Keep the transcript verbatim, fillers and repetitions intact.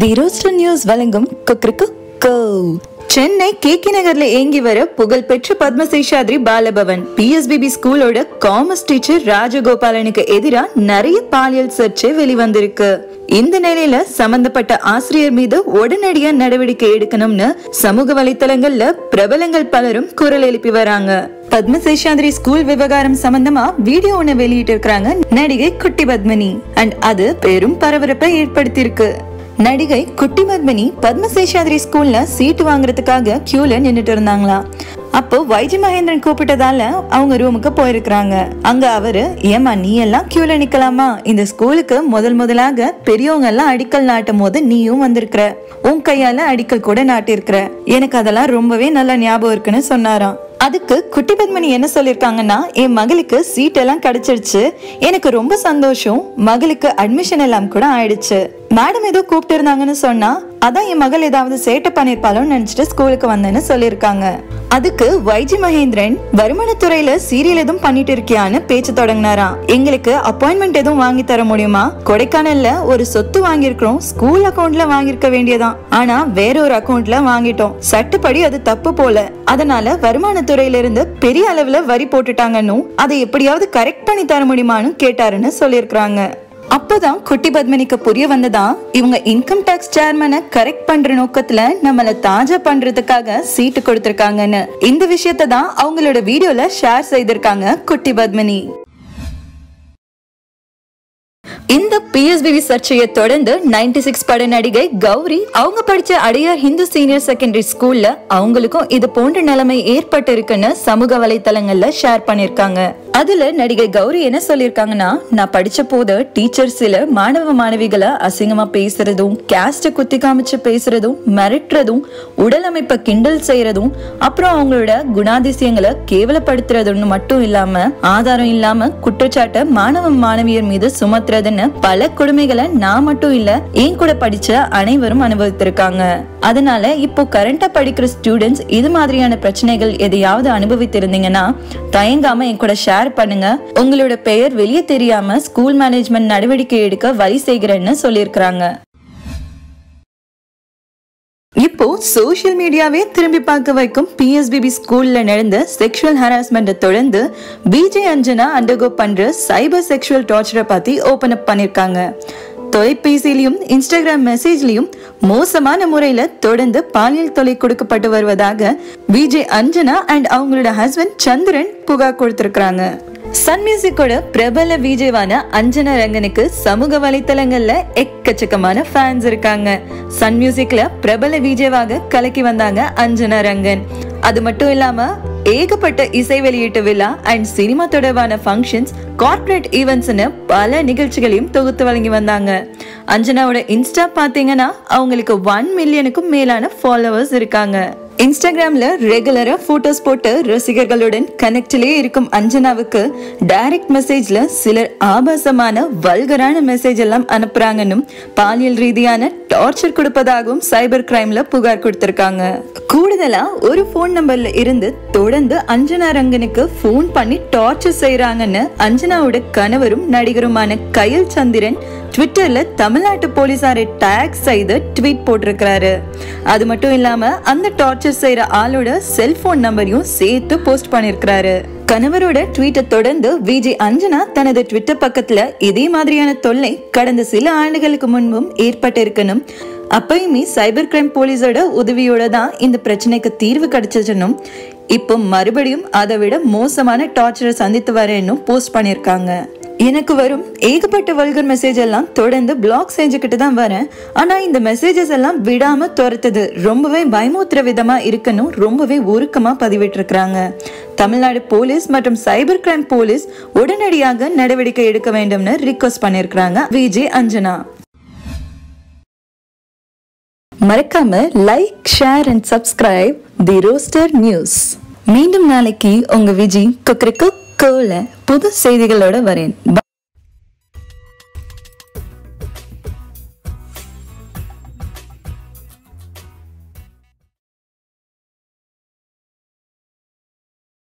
தி roaster news வழங்கும் குக்ருக்கு கோ. Chennai KK நகர்ல ஏங்கி வர புகழ்பெற்ற பத்மசேஷாத்ரி பாலபவன் பிஎஸ்பிபி ஸ்கூலோட காமர்ஸ் டீச்சர் ராஜகோபாலனுக்கு எதிராக நிறைய பாலியல் சர்ச்சை வெளிவந்திருக்கு. இந்த நிலையில சம்பந்தப்பட்ட ஆசிரியர் மீது உடனடியா நடவடிக்கை எடுக்கணும்னு சமூக வலைத்தளங்கள்ல பிரபலங்கள் பலரும் குரல் எழுப்பி வராங்க. பத்மசேஷாத்ரி ஸ்கூல் விவகாரம் சம்பந்தமா வீடியோ ஒண்ணு வெளியிட்டு இருக்காங்க நடிகை குட்டி பத்மினி. அண்ட் அது பெரும் பரபரப்பை ஏற்படுத்தியிருக்கு. நடிகை குட்டி பத்மினி பத்மசேஷாத்ரி ஸ்கூல்ல சீட்டு வாங்குறதுக்காக கியூல நின்னுட்டு இருந்தாங்களாம். அப்போ வைஜி மகேந்திரன் கூப்பிட்டதால அவங்க ரூமுக்கு போயிருக்காங்க. அங்க அவரு, ஏமா நீ எல்லாம் கியூல நிக்கலாமா, இந்த ஸ்கூலுக்கு முதல் முதலாக பெரியவங்க எல்லாம் அடிக்கல் நாட்டும் போது நீயும் வந்திருக்கிற, உன் கையால அடிக்கல் கூட நாட்டிருக்கிற, எனக்கு அதெல்லாம் ரொம்பவே நல்ல ஞாபகம் இருக்குன்னு சொன்னாராம். அதுக்கு குட்டி பத்மினி என்ன சொல்லிருக்காங்கன்னா, என் மகளுக்கு சீட் எல்லாம் கிடைச்சிருச்சு, எனக்கு ரொம்ப சந்தோஷம், மகளுக்கு அட்மிஷன் எல்லாம் கூட ஆயிடுச்சு, மேடம் ஏதோ கூப்பிட்டு இருந்தாங்கன்னு சொன்னா அதான் என் மகள் ஏதாவது சேட்டை பண்ணிருப்பாளோன்னு நினைச்சிட்டு ஸ்கூலுக்கு வந்தேன்னு சொல்லிருக்காங்க. அதுக்கு வைஜி மகேந்திரன், வருமானத்துறையில சீரியல் எதுவும் பண்ணிட்டு இருக்கியான்னு பேச்சு தொடங்கினாராம். எங்களுக்கு அப்பாயின்மெண்ட் எதுவும் வாங்கி தர முடியுமா, கொடைக்கானல்ல ஒரு சொத்து வாங்கியிருக்கிறோம், ஸ்கூல் அக்கௌண்ட்ல வாங்கியிருக்க வேண்டியதான், ஆனா வேற ஒரு அக்கௌண்ட்ல வாங்கிட்டோம், சட்டப்படி அது தப்பு போல, அதனால வருமானத்துறையில இருந்து பெரிய அளவுல வரி போட்டுட்டாங்கன்னு அதை எப்படியாவது கரெக்ட் பண்ணி தர முடியுமான்னு கேட்டாருன்னு சொல்லியிருக்காங்க. அப்பதான் குட்டி பத்மினிக்கு புரிய வந்ததா, இவங்க இன்கம் டாக்ஸ் சேர்மனை கரெக்ட் பண்ற நோக்கத்துல நம்மள தாஜா பண்றதுக்காக சீட்டு கொடுத்திருக்காங்கன்னு. இந்த விஷயத்தை தான் அவங்களோட வீடியோல ஷேர் செய்திருக்காங்க குட்டி பத்மினி. இந்த பிஎஸ்பிபி சர்ச்சையை தொடர்ந்து நைன்டி சிக்ஸ் பட நடிகை கௌரி அவங்க படிச்ச அடையார் ஹிந்து சீனியர் செகண்டரி ஸ்கூல்ல அவங்களுக்கும் இது போன்ற நிலைமை ஏற்பட்டு இருக்குன்னு சமூக வலைத்தளங்கள்ல ஷேர் பண்ணிருக்காங்க. அதுல நடிகை கௌரி என்ன சொல்லிருக்காங்கன்னா, நான் படிச்ச போது டீச்சர் சில மாணவ மாணவிகளை அசிங்கமா பேசுறதும், கேஸ்ட குத்தி காமிச்சு பேசுறதும், மிரட்டுறதும், உடல் அமைப்பை கிண்டல் செய்யறதும், அப்புறம் அவங்களோட குணாதிசயங்களை கேவலப்படுத்துறதுன்னு மட்டும் இல்லாம ஆதாரம் இல்லாம குற்றச்சாட்டை மாணவ மாணவியர் மீது சுமத்துறதுன்னு பல கொடுமைகளை நான் மட்டும் இல்ல என் கூட படிச்ச அனைவரும் அனுபவித்திருக்காங்க. அதனால இப்போ கரண்டா படிக்கிற ஸ்டூடெண்ட்ஸ் இது மாதிரியான பிரச்சனைகள் எதையாவது அனுபவித்திருந்தீங்கன்னா தயங்காம என் கூட ஷேர் பண்ணுங்க. உங்களோட பெயர் வெளியே தெரியாம ஸ்கூல் மேனேஜ்மெண்ட் நடவடிக்கை எடுக்க வழி செய்கிறேன்னு சொல்லியிருக்காங்க. இப்போ சோசியல் மீடியாவே திரும்பி பார்க்க வைக்கும் பிஎஸ்பிபி ஸ்கூல்ல நடந்த செக்ஷுவல் ஹராஸ்மெண்ட் தொடர்ந்து விஜய் அஞ்சனா அண்டர்கோ பண்ற சைபர் செக்ஷுவல் டார்ச்சரை பத்தி ஓபன் அப் பண்ணிருக்காங்க. தொலைபேசியிலும் இன்ஸ்டாகிராம் மெசேஜ்லயும் மோசமான முறையில தொடர்ந்து பாலியல் தொல்லை கொடுக்கப்பட்டு வருவதாக விஜய் அஞ்சனா அண்ட் அவங்களோட ஹஸ்பண்ட் சந்திரன் புகார் கொடுத்திருக்காங்க. சன் மியூசிக்கோட பிரபல விஜயவான அஞ்சனா ரங்கனுக்கு சமூக வலைத்தளங்கள்ல எக்கச்சக்கமான ஃபேன்ஸ் இருக்காங்க. சன் மியூசிக்ல பிரபல விஜயவாக கலக்கி வந்தாங்க அஞ்சனா ரங்கன். அது மட்டும் இல்லாம ஏகப்பட்ட இசை வெளியீட்டு விழா அண்ட் சினிமா தொடர்பான ஃபங்க்ஷன்ஸ், கார்ப்பரேட் ஈவென்ட்ஸ்னு பல நிகழ்ச்சிகளையும் தொகுத்து வழங்கி வந்தாங்க. அஞ்சனாவோட இன்ஸ்டா பாத்தீங்கன்னா அவங்களுக்கு ஒன் மில்லியனுக்கும் மேலான ஃபாலோவர்ஸ் இருக்காங்க. இன்ஸ்டாகிராம்ல ரெகுலரா போட்டோஸ் போட்டு ரசிகர்களுடன் கனெக்டிலே இருக்கும் அஞ்சனாவுக்கு டைரக்ட் மெசேஜ்ல சிலர் ஆபாசமான வல்கரான மெசேஜ் எல்லாம் அனுப்புறாங்கன்னு, பாலியல் ரீதியான டார்ச்சர் கொடுப்பதாகவும் சைபர் கிரைம்ல புகார் கொடுத்திருக்காங்க. கூடுதலா ஒரு போன் நம்பர்ல இருந்து தொடர்ந்து அஞ்சனா ரங்கனுக்கு போன் பண்ணி டார்ச்சர் செய்யறாங்கன்னு அஞ்சனாவோட கணவரும் நடிகருமான கயல் சந்திரன் ட்விட்டர்ல தமிழ்நாட்டு போலீசாரை டேக் செய்து ட்வீட் போட்டிருக்கிறாரு. அது மட்டும் இல்லாம அந்த டார்ச்சர் செய்யற ஆளோட செல்போன் நம்பரையும் சேர்த்து போஸ்ட் பண்ணிருக்கிறாரு. கணவரோட ட்வீட்டை தொடர்ந்து விஜய் அஞ்சனா தனது ட்விட்டர் பக்கத்துல இதே மாதிரியான தொல்லை கடந்த சில ஆண்டுகளுக்கு முன்பும் ஏற்பட்டு இருக்கணும், அப்பயுமே சைபர் கிரைம் போலீஸோட உதவியோட தான் இந்த பிரச்சனைக்கு தீர்வு கிடைச்சிச்சுன்னும், இப்போ மறுபடியும் அதை விட மோசமான டார்ச்சரை சந்தித்து வரேன்னு போஸ்ட் பண்ணிருக்காங்க. எனக்கு வரும் ஏகப்பட்ட வல்கர் மெசேஜ் எல்லாம் தொடர்ந்து பிளாக் செஞ்சுக்கிட்டு தான் வரேன், ஆனா இந்த மெசேஜஸ் எல்லாம் விடாம துரத்துது, ரொம்பவே பயமுறுத்துற விதமா இருக்கணும், ரொம்பவே உருக்கமா பதிவிட்டு இருக்கிறாங்க. தமிழ்நாடு போலீஸ் மற்றும் சைபர் கிரைம் போலீஸ் உடனடியாக நடவடிக்கை எடுக்க வேண்டும்னு ரிக்வெஸ்ட் பண்ணிருக்காங்க விஜய் அஞ்சனா. மறக்காம like, share and subscribe the roaster news. மீண்டும் நாளைக்கு உங்க விஜய் குக்ரிக்கு கோல புது செய்திகளோட வரேன்.